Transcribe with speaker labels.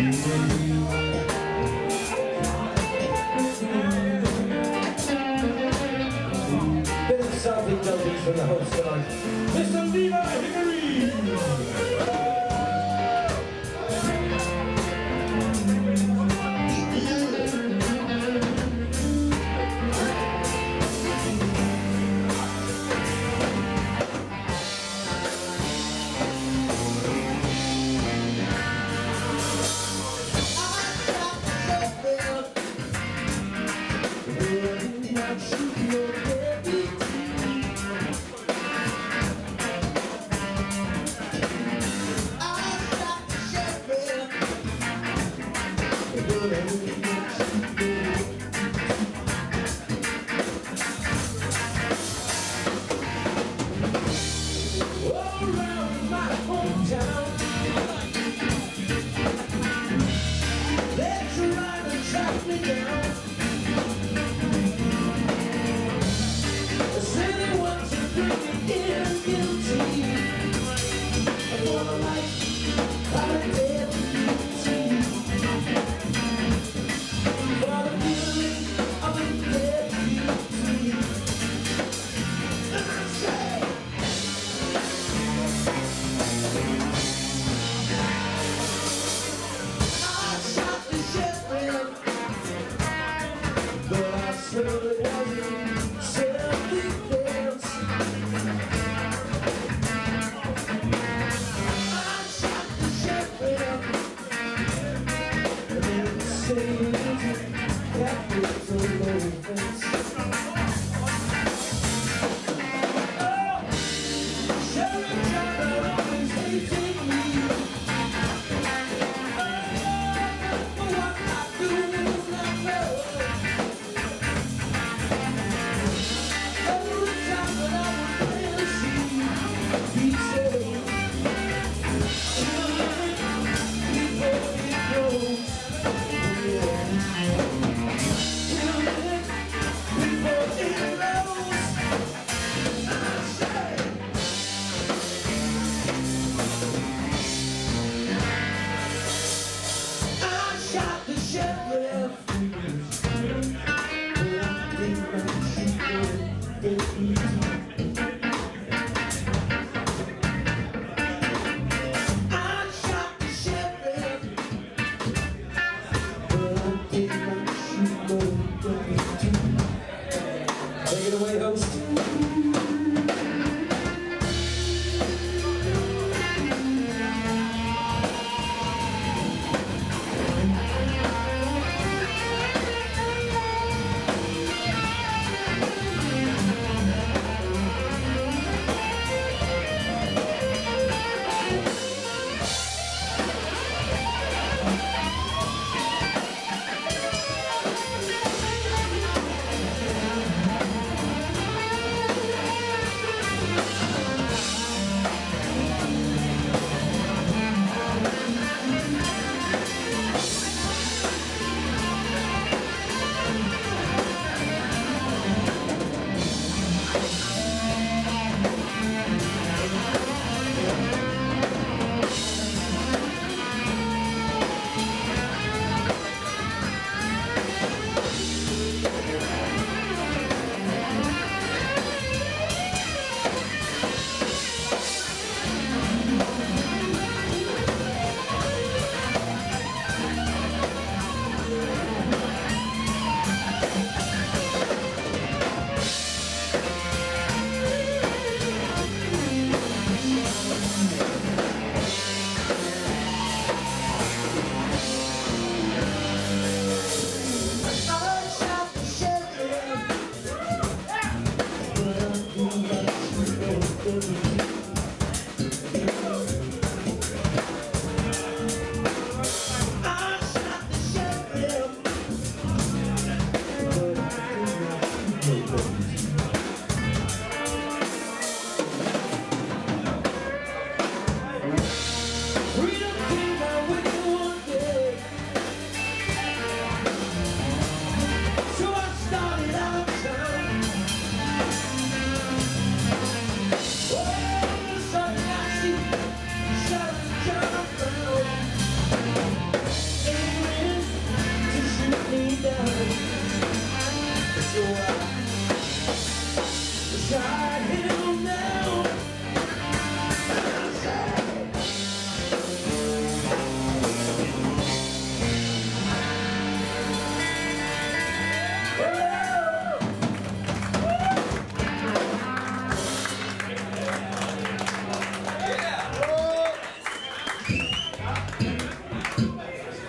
Speaker 1: Bit of something dopey from the host tonight, Mr. Levi Hickory! Around my hometown, they're trying to track me down. Does anyone to bring me in guilty? I wanna like holiday beauty. For the feeling of a dead beauty. And I say, I shot the sheriff, but I certainly wasn't self-defense. I shot the sheriff, and they say that was a low offense. Oh, Sheriff John always hated me. child.